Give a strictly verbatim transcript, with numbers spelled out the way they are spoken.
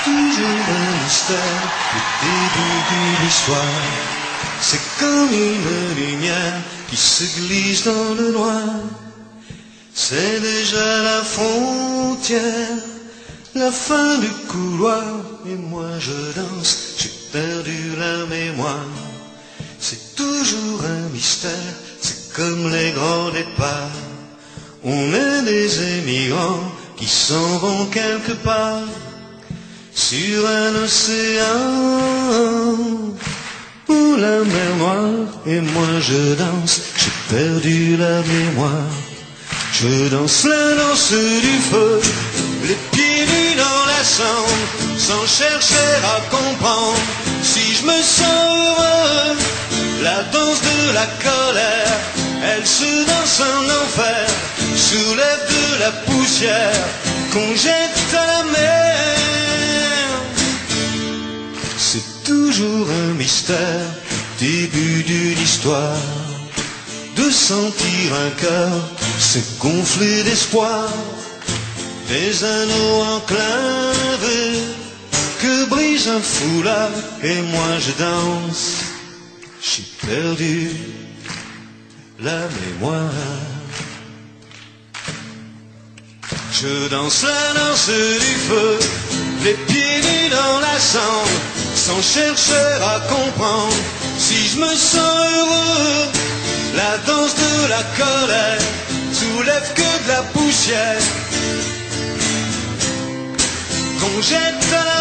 toujours un mystère, le début de l'histoire. C'est comme une lumière qui se glisse dans le noir. C'est déjà la frontière, la fin du couloir. Et moi je danse, j'ai perdu la mémoire. C'est toujours un mystère, c'est comme les grands départs. On est des émigrants qui s'en vont quelque part sur un océan où la mer noire. Et moi je danse, j'ai perdu la mémoire. Je danse la danse du feu, les pieds nus dans la cendre, sans chercher à comprendre si je me sens heureux. La danse de la colère, elle se danse en enfer, soulève de la poussière qu'on jette à la mer. C'est toujours un mystère, début d'une histoire, de sentir un cœur se gonfler d'espoir, des anneaux enclavés que brise un foulard. Et moi je danse, j'ai perdu la mémoire. Je danse la danse du feu, les pieds nus dans la cendre, sans chercher à comprendre si je me sens heureux. La danse de la colère soulève que de la poussière qu'on jette à la